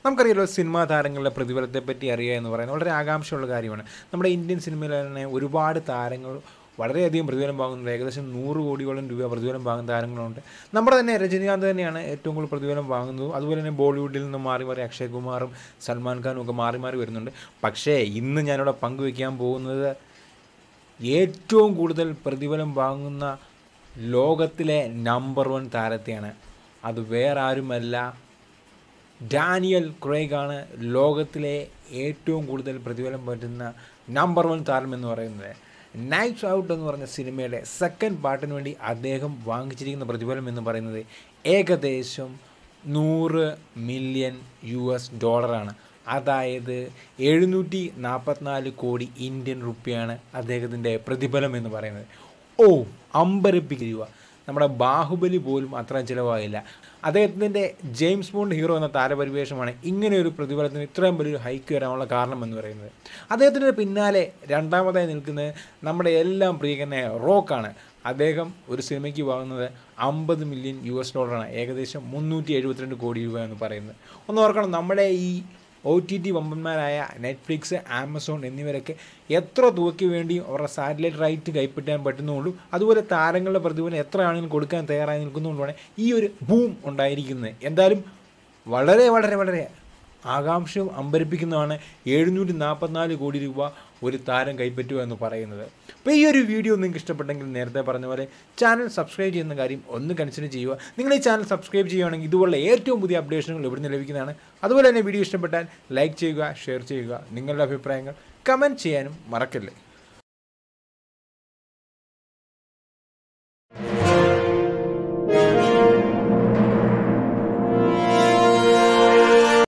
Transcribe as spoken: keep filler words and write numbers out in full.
നമുക്കറിയാലോ സിനിമാ താരങ്ങളുടെ പ്രതിഫലത്തെ പറ്റി അറിയുക എന്ന് പറയുന്നത് വളരെ ആകാംക്ഷയുള്ള കാര്യമാണ്. നമ്മുടെ ഇന്ത്യൻ സിനിമയിൽ തന്നെ ഒരുപാട് താരങ്ങൾ വളരെയധികം പ്രതിഫലം വാങ്ങുന്നുണ്ട്. ഏകദേശം നൂറ് കോടിയോളം രൂപ പ്രതിഫലം വാങ്ങുന്ന താരങ്ങളുണ്ട്. നമ്മുടെ തന്നെ രജനീകാന്ത് തന്നെയാണ് ഏറ്റവും കൂടുതൽ പ്രതിഫലം വാങ്ങുന്നത്. അതുപോലെ തന്നെ ബോളിവുഡിൽ നിന്ന് മാറി മാറി അക്ഷയ് കുമാറും സൽമാൻ ഖാനും ഒക്കെ മാറി മാറി വരുന്നുണ്ട്. പക്ഷേ ഇന്ന് ഞാനിവിടെ പങ്കുവയ്ക്കാൻ പോകുന്നത് ഏറ്റവും കൂടുതൽ പ്രതിഫലം വാങ്ങുന്ന ലോകത്തിലെ നമ്പർ വൺ താരത്തെയാണ്. അത് വേറെ ആരുമല്ല, ഡാനിയൽ ക്രെയ്ഗാണ് ലോകത്തിലെ ഏറ്റവും കൂടുതൽ പ്രതിഫലം പറ്റുന്ന നമ്പർ വൺ താരം എന്ന് പറയുന്നത്. നൈറ്റ്സ് ഔട്ട് എന്ന് പറഞ്ഞ സിനിമയുടെ സെക്കൻഡ് പാർട്ടിന് വേണ്ടി അദ്ദേഹം വാങ്ങിച്ചിരിക്കുന്ന പ്രതിഫലം എന്ന് പറയുന്നത് ഏകദേശം നൂറ് മില്യൺ യു എസ് ഡോളറാണ്. അതായത് എഴുന്നൂറ്റി നാൽപ്പത്തിനാല് കോടി ഇന്ത്യൻ റുപ്യയാണ് അദ്ദേഹത്തിൻ്റെ പ്രതിഫലം എന്ന് പറയുന്നത്. ഓ, അമ്പരപ്പിക്കുക. നമ്മുടെ ബാഹുബലി പോലും അത്ര ചിലവായില്ല. അദ്ദേഹത്തിൻ്റെ ജെയിംസ് ബോണ്ട് ഹീറോ എന്ന താരപരിവേഷമാണ് ഇങ്ങനെയൊരു പ്രതിഫലത്തിന് ഇത്രയും വലിയൊരു ഹൈക്ക് വരാനുള്ള കാരണം എന്ന് പറയുന്നത്. അദ്ദേഹത്തിൻ്റെ പിന്നാലെ രണ്ടാമതായി നിൽക്കുന്നത് നമ്മുടെ എല്ലാം പ്രിയങ്കരനായ റോക്കാണ്. അദ്ദേഹം ഒരു സിനിമയ്ക്ക് വാങ്ങുന്നത് അമ്പത് മില്യൺ യു എസ് ഡോളറാണ്, ഏകദേശം മുന്നൂറ്റി എഴുപത്തിരണ്ട് കോടി രൂപ എന്ന് പറയുന്നത്. ഒന്ന് ഓർക്കണം, നമ്മുടെ ഈ ഒ ടി ടി വമ്പന്മാരായ നെറ്റ്ഫ്ലിക്സ്, ആമസോൺ എന്നിവരൊക്കെ എത്ര തുകയ്ക്ക് വേണ്ടിയും അവരുടെ സാറ്റലൈറ്റ് റൈറ്റ് കൈപ്പറ്റാൻ പറ്റുന്നതുകൊണ്ടും അതുപോലെ താരങ്ങളുടെ പ്രതിഫലം എത്രയാണെങ്കിലും കൊടുക്കാൻ തയ്യാറായി നിൽക്കുന്നതുകൊണ്ടാണ് ഈ ഒരു ബൂം ഉണ്ടായിരിക്കുന്നത്. എന്തായാലും വളരെ വളരെ വളരെ ആകാംക്ഷയും അമ്പരിപ്പിക്കുന്നതാണ് എഴുന്നൂറ്റി നാൽപ്പത്തിനാല് കോടി രൂപ ഒരു താരം കൈപ്പറ്റുക എന്ന് പറയുന്നത്. അപ്പോൾ ഈ ഒരു വീഡിയോ നിങ്ങൾക്ക് ഇഷ്ടപ്പെട്ടെങ്കിൽ നേരത്തെ പറഞ്ഞ പോലെ ചാനൽ സബ്സ്ക്രൈബ് ചെയ്യുന്ന കാര്യം ഒന്ന് കൺസിഡർ ചെയ്യുക. നിങ്ങൾ ഈ ചാനൽ സബ്സ്ക്രൈബ് ചെയ്യുകയാണെങ്കിൽ ഇതുപോലുള്ള ഏറ്റവും പുതിയ അപ്ഡേഷനുകൾ ഇവിടുന്ന് ലഭിക്കുന്നതാണ്. അതുപോലെ തന്നെ വീഡിയോ ഇഷ്ടപ്പെട്ടാൽ ലൈക്ക് ചെയ്യുക, ഷെയർ ചെയ്യുക, നിങ്ങളുടെ അഭിപ്രായങ്ങൾ കമൻറ്റ് ചെയ്യാനും മറക്കല്ലേ.